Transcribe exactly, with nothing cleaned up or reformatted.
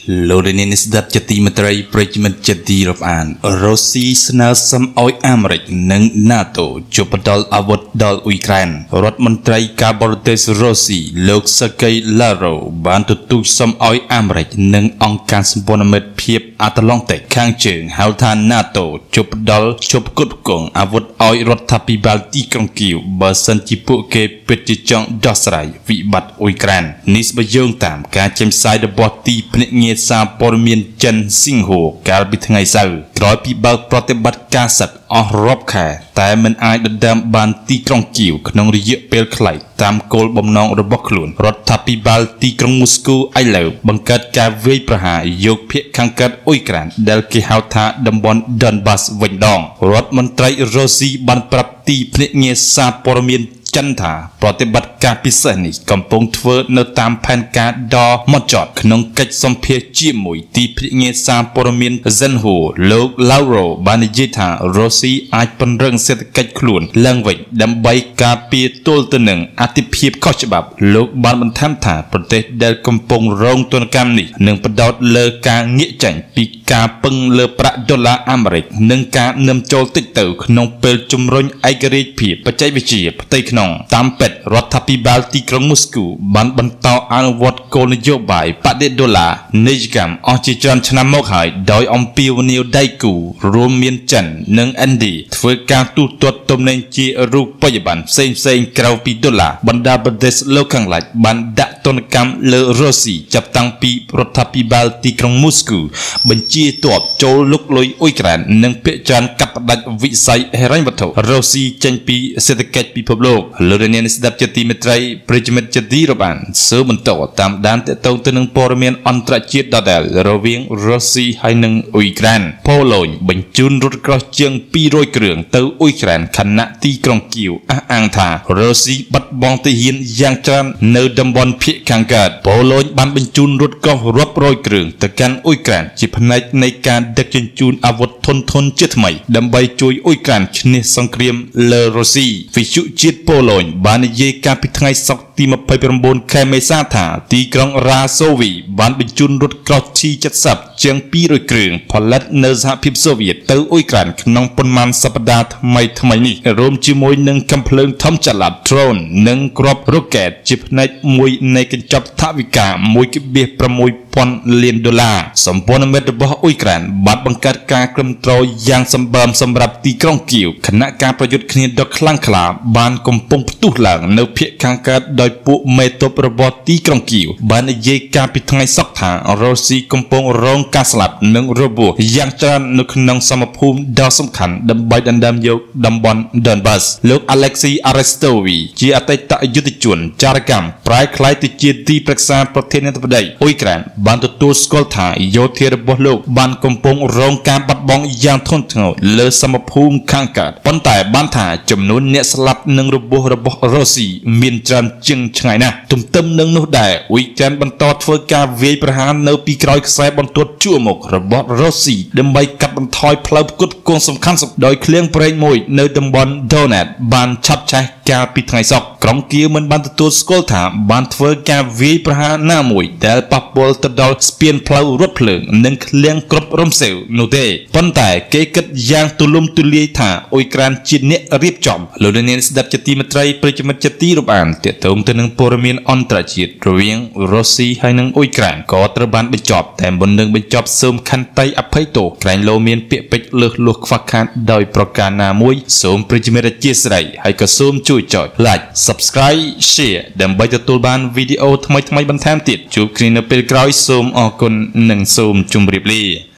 លោកនាងស្ដាប់ជាទីមេត្រីប្រិយមិត្តជាទីរាប់អានរុស្ស៊ីស្នើសុំឲ្យអាមេរិកនិង NATO ជួយផ្ដល់អាវុធដល់អ៊ុយក្រែនរដ្ឋមន្ត្រីការបរទេសរុស្ស៊ីលោក Sergei Lavrov បានទទូចសុំឲ្យអាមេរិកនិងអង្គការសម្ព័ន្ធមិត្តភាពអាត្លង់តិកខាងជើងហៅថា NATO ជួយផ្ដល់ជប់គុតគងអាវុធឲ្យរដ្ឋាភិបាលទីក្រុងគីវបើសិនជាពួកគេពិតជាចង់ដោះស្រាយវិបត្តិអ៊ុយក្រែននេះស្បើយោងតាមការចេញផ្សាយរបស់ទីភ្នាក់ងារសារព័ត៌មានចិនស៊ីងហួរកាលពីថ្ងៃសៅរ៍ក្រោយពីបើកប្រតិបត្តិការសឹកអស់រាប់ខែតែមិនអាចដណ្ដើមបានទីក្រុងគីវក្នុងរយៈពេលខ្លីតាមគោលបំណងរបស់ខ្លួនរដ្ឋាភិបាលទីក្រុងមូស្គូឥឡូវបង្កើតការវាយប្រហារយកភាគខាងកើតអ៊ុយក្រែនដែលគេហៅថាតំបន់ Donbas វិញដងរដ្ឋមន្ត្រីរុស្ស៊ីបានប្រាប់ទីភ្នាក់ងារសារព័ត៌មានចិនថាប្រតិបត្តិការពិសេសនេះកំពុងធ្វើនៅតាមផែនការដ៏ម៉ត់ចត់ក្នុងកិច្ចសម្ភាសន៍ជាមួយទីភ្នាក់ងារសារព័ត៌មាន Xinhua លោក Lavrov បាននិយាយថារុស្ស៊ីអាចពង្រឹងសេដ្ឋកិច្ចខ្លួនឡើងវិញដើម្បីការពារទល់ទៅនឹងអធិភាពខុសច្បាប់លោកបានបន្ថែមថាប្រទេសដែលកំពុងរងទណ្ឌកម្មនេះនឹងផ្ដោតលើការងាកចេញពីការពឹងលើប្រាក់ដុល្លារអាមេរិកនិងការនាំចូលតិចទៅក្នុងពេលជំរុញឯករាជ្យភាពបច្ចេកវិទ្យាផ្ទៃក្នុងតាមពិតរដ្ឋាភិបាលទីក្រុងមូស្គូបានបន្តអនុវត្តគោលនយោបាយបដិដុល្លារនីយកម្មអស់ជាច្រើនឆ្នាំមកហើយដោយអំពាវនាវដៃគូរួមមានចិននិងឥណ្ឌាធ្វើការទូទាត់ទំនិញជារូបិយប័ណ្ណផ្សេងផ្សេងក្រៅពីដុល្លារបណ្ដាប្រទេសលោកខាងលិចបានដាក់ទណ្ឌកម្មលើរុស្ស៊ីចាប់តាំងពីរដ្ឋាភិបាលទីក្រុងមូស្គូបញ្ជាទ័ពចូលលុកលុយអ៊ុយក្រែននិងភាគច្រើនកាត់ផ្ដាច់វិស័យហិរញ្ញវត្ថុរុស្ស៊ីចេញពីសេដ្ឋកិច្ចពិភពលោកលោកនាងស្ដាប់ជាទីមេត្រីប្រិយមិត្តជាទីរាប់អានសូមបន្តតាមដានទាក់ទងទៅនឹងព័ត៌មានអន្តរជាតិដដែលរវាងរុស្ស៊ីហើយនិងអ៊ុយក្រែនប៉ូឡូញបញ្ជូនរថក្រោះជាងពីររយគ្រឿងទៅអ៊ុយក្រែនខណៈទីក្រុងគីវអះអាងថារុស្ស៊ីបាត់បង់ទាហានយ៉ាងច្រើននៅតំបន់ភាគខាងកើតប៉ូឡូញបានបញ្ជូនរថក្រោះរាប់រយគ្រឿងទៅកាន់អ៊ុយក្រែនជាផ្នែកនៃការដឹកជញ្ជូនអាវុធធុនធន់ជាថ្មីដើម្បីជួយអ៊ុយក្រែនឈ្នះសង្គ្រាមលើរុស្ស៊ីវិទ្យុជាតិប៉ូឡូញបាននិយាយកាលពីថ្ងៃសុក្រទី ម្ភៃប្រាំបួន ខែមេសាថាទីក្រុងរ៉ាសូវីបានបញ្ជូនរថក្រោះ T เจ็ดสิบ ជាងពីររយគ្រឿងផលិតនៅសហភាពសូវៀតទៅអ៊ុយក្រែនក្នុងប៉ុន្មានសប្តាហ៍ថ្មីថ្មីនេះរួមជាមួយនឹងកាំភ្លើងធំចល័ត drone និងគ្រាប់រ៉ុកែតជាផ្នែកមួយនៃកញ្ចប់ថវិកា មួយភាគ៦ ពាន់លានដុល្លារសម្ព័ន្ធមិត្តរបស់អ៊ុយក្រែនបានបង្កើតការគ្រប់គ្រងយ៉ាងសម្បើមសម្រាប់ទីក្រុងគីវខណៈការប្រយុទ្ធគ្នាដ៏ខ្លាំងក្លាបានកំពុងផ្ទុះឡើងនៅភាគខាងកើតដោយពួកមេតបរបស់ទីក្រុងគីវបាននិយាយកាលពីថ្ងៃសុក្រថារុស្ស៊ីកំពុងរងការស្លាប់និងរបួសយ៉ាងច្រើននៅក្នុងសមភូមិដ៏សំខាន់ដើម្បីដណ្ដើមយកតំបន់ Donbas លោក Alexei Arestovy ជាអតីតយុទ្ធជនចារកម្មប្រែក្លាយទៅជាទីប្រឹក្សាប្រធានាធិបតីអ៊ុយក្រែនបានទទួលស្គាល់ថាយោធារបស់លោកបានកំពុងរងការបាត់បង់យ៉ាងធ្ងន់ធ្ងរលើសមភូមិខាងកើតប៉ុន្តែបានថាចំនួនអ្នកស្លាប់និងរបួសរបស់រុស្ស៊ីមានច្រើនជាងឆ្ងាយណាស់ទន្ទឹមនឹងនោះដែរអ៊ុយក្រែនបន្តធ្វើការវាយប្រហារនៅពីក្រោយខ្សែបន្ទាត់ជួរមុខរបស់រុស្ស៊ីដើម្បីកាត់បន្ថយផ្លូវផ្គត់ផ្គង់សំខាន់ៗដោយឃ្លាំងប្រេងមួយនៅតំបន់ Donetsk បានឆាប់ឆេះកាលពីថ្ងៃសុក្រក្រុងគៀវមិនបានទទួលស្គាល់ថាបានធ្វើការវាយប្រហារណាមួយដែលប៉ះពាល់ទៅដល់ស្ពានផ្លូវរថភ្លើងនិងឃ្លាំងគ្រប់រំសេវនោះទេប៉ុន្តែគេគិតយ៉ាងទូលំទូលាយថាអ៊ុយក្រែនជាអ្នករៀបចំលោកនាងស្ដាប់ជាទីមេត្រីប្រិយមិត្តជាទីរាប់អានទាក់ទងទៅនឹងព័ត៌មានអន្តរជាតិរវាងរុស្ស៊ីហើយនិងអ៊ុយក្រែនក៏ត្រូវបានបញ្ចប់តែមុននឹងបញ្ចប់សូមខន្តីអភ័យទោសក្រែងលោមានពាក្យពេចន៍លើសលួសខ្វះខាតដោយប្រការណាមួយសូមប្រិយមិត្តអធ្យាស្រ័យហើយក៏សូមជួយចុច Like Subscribe Share ដើម្បីទទួលបានវីដេអូថ្មីៗបន្ថែមទៀតជួបគ្នានៅពេលក្រោយសូមអរគុណនិងសូមជម្រាបលា